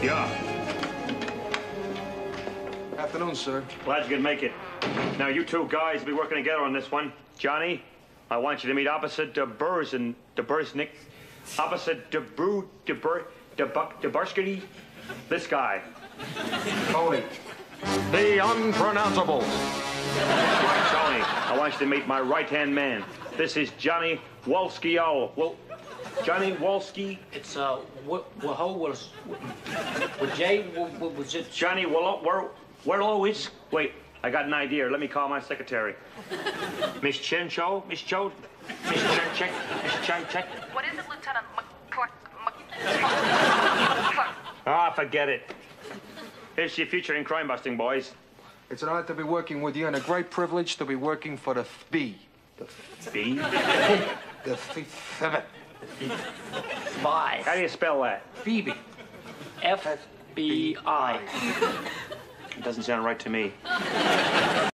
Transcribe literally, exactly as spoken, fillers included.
Yeah. Afternoon, sir. Glad you could make it. Now, you two guys will be working together on this one. Johnny, I want you to meet opposite the Burrs and the Bursnick. Opposite the Brew, the Bur, the Buck, the Bursky. This guy. Tony. The unpronounceable. Tony, I want you to meet my right-hand man. This is Johnny Wolski Owl. Well, Johnny Wolski. It's, uh, what, what, how was, what, Jay, what, what was it? Johnny Willow, where, where Lois? Wait, I got an idea. Let me call my secretary. Miss Chencho? Miss Cho? Miss Chenchek? Miss Chenchek? What is it, Lieutenant McCourt? Ah, forget it. Here's your future in crime busting, boys. It's an honor to be working with you and a great privilege to be working for the F B. The B? The F B. Five. How do you spell that? Phoebe. F B I. It doesn't sound right to me.